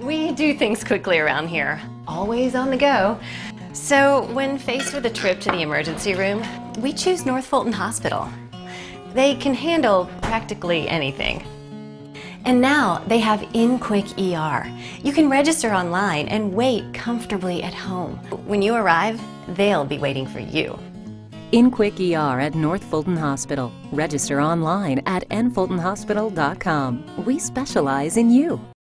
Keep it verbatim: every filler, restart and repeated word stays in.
We do things quickly around here, always on the go. So when faced with a trip to the emergency room, we choose North Fulton Hospital. They can handle practically anything. And now they have InQuickER. You can register online and wait comfortably at home. When you arrive, they'll be waiting for you. InQuickER at North Fulton Hospital. Register online at n fulton hospital dot com. We specialize in you.